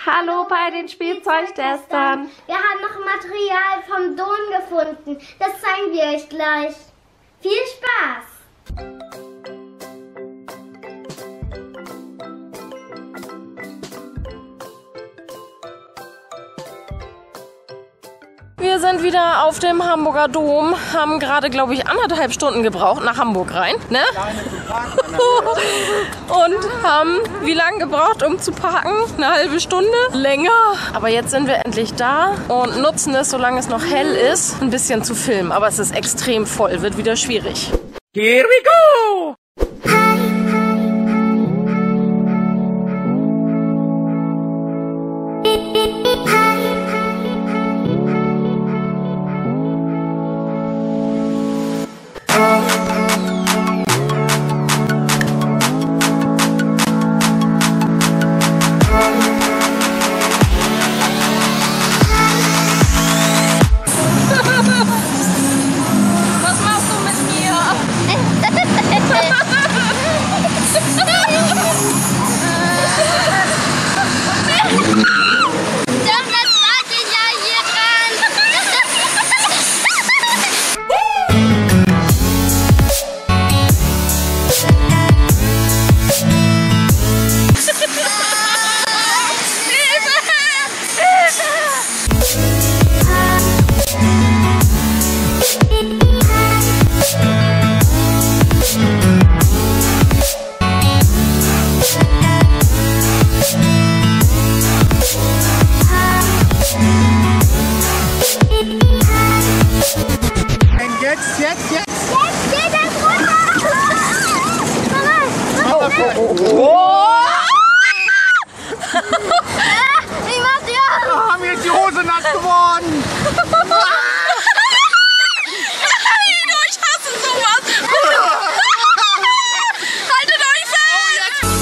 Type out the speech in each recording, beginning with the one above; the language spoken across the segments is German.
Hallo bei den Spielzeugtestern. Wir haben noch Material vom Dom gefunden. Das zeigen wir euch gleich. Viel Spaß! Wir sind wieder auf dem Hamburger Dom, haben gerade, glaube ich, 1,5 Stunden gebraucht nach Hamburg rein, ne? Und haben wie lange gebraucht, um zu parken? Eine halbe Stunde? Länger. Aber jetzt sind wir endlich da und nutzen es, solange es noch hell ist, ein bisschen zu filmen. Aber es ist extrem voll, wird wieder schwierig. Here we go! Jetzt geht es runter! Wie macht ihr? Mir ist die Hose nass geworden! Ich hasse sowas! Haltet euch fest!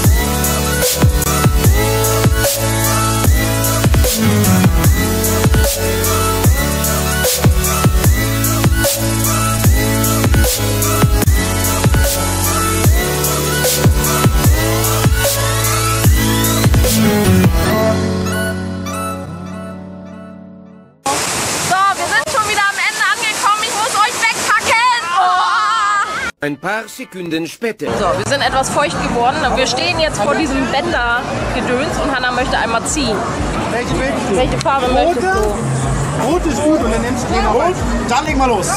Ein paar Sekunden später. So, wir sind etwas feucht geworden. Wir stehen jetzt vor diesem Bändergedöns und Hannah möchte einmal ziehen. Welche Farbe möchtest du? Rot ist gut und dann nimmst du den noch rot. Dann leg mal los.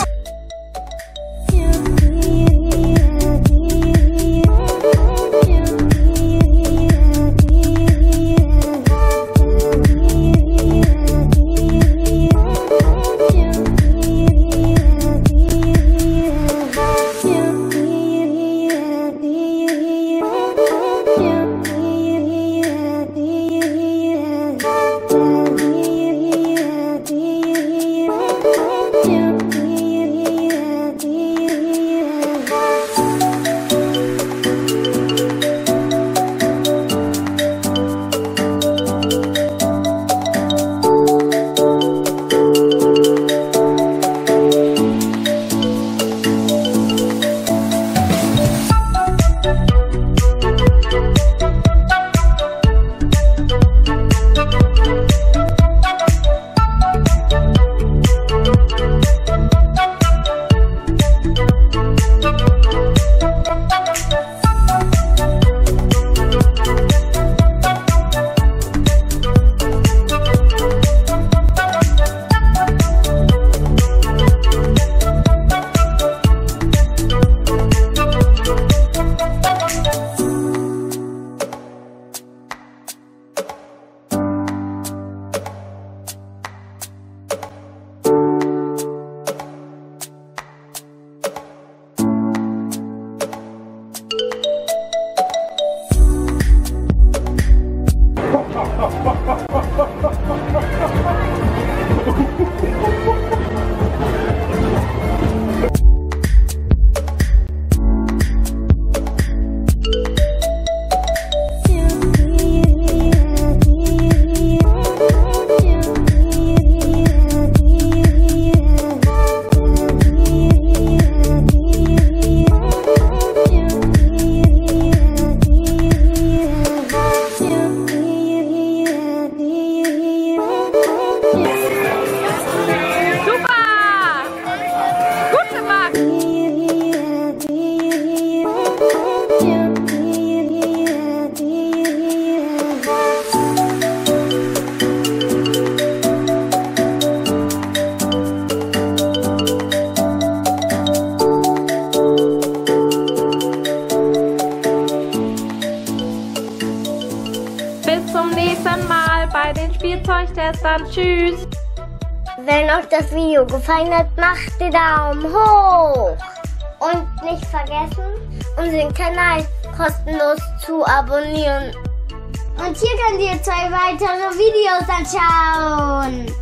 nächsten Mal bei den Spielzeugtestern. Tschüss. Wenn euch das Video gefallen hat, macht den Daumen hoch. Und nicht vergessen, unseren Kanal kostenlos zu abonnieren. Und hier könnt ihr 2 weitere Videos anschauen.